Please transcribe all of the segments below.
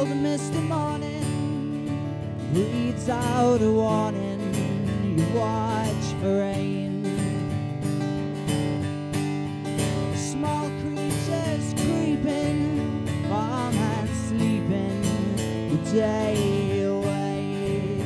cold and misty morning breathes out a warning. You watch for rain. Small creatures creeping, warm and sleeping the day away.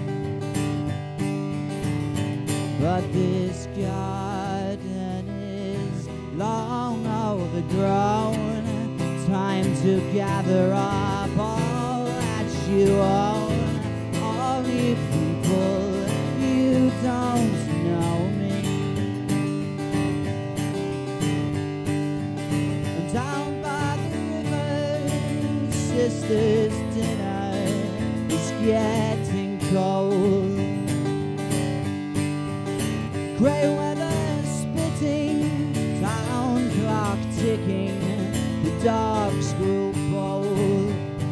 But this garden is long overgrown. Time to gather up all that you own. Only people, you don't know me. And down by the river, sister's dinner is getting cold. Grey weather spitting, town clock ticking, the dogs grow bold,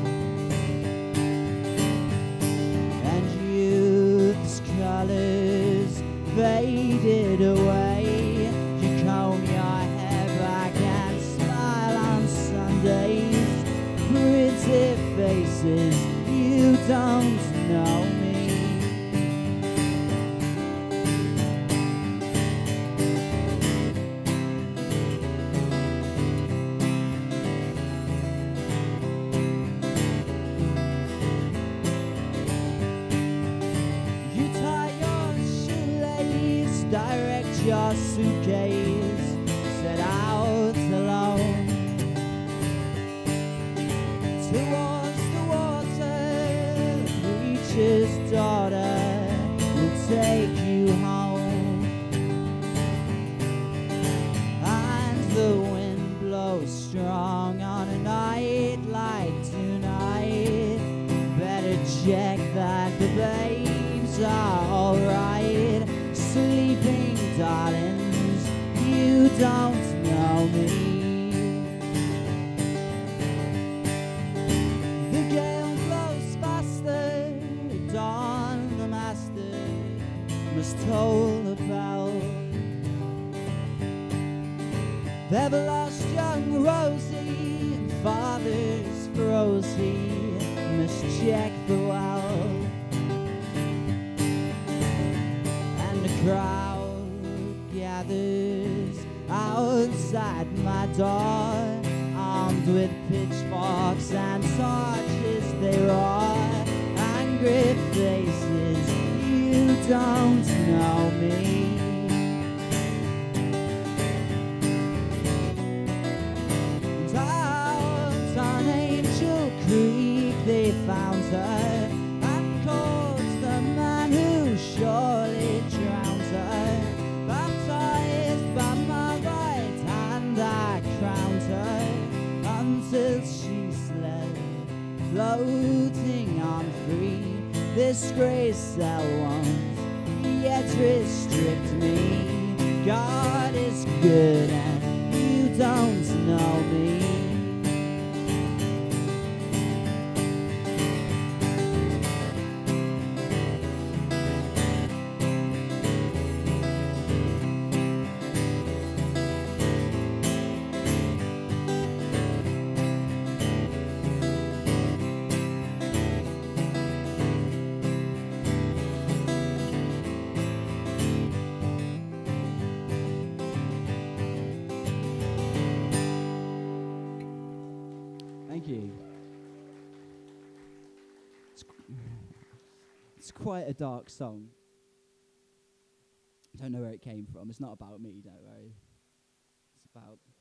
and youth's colours faded away. You comb your hair back and smile on Sundays. Pretty faces, you don't know me. Direct your suitcase, set out alone towards the water. The preacher's daughter will take you home, and the wind blows strong on a night like tonight. Better check that the babes are alright. Sleeping darlings, you don't know me. The gale blows faster, dawn the master must toll the bell. They've lost young Rosie, and father's Rosie must check the well. Crowd gathers outside my door, armed with pitchforks and torches they roar. Angry faces, you don't know me. And out on Angel Creek they found her, and caught the man who surely drowned her. Baptized by my right hand, I crowned her until she slept, floating on free. This grey cell won't yet restrict me. God is good and you don't know me. Thank you. It's quite a dark song. I don't know where it came from. It's not about me, don't worry. It's about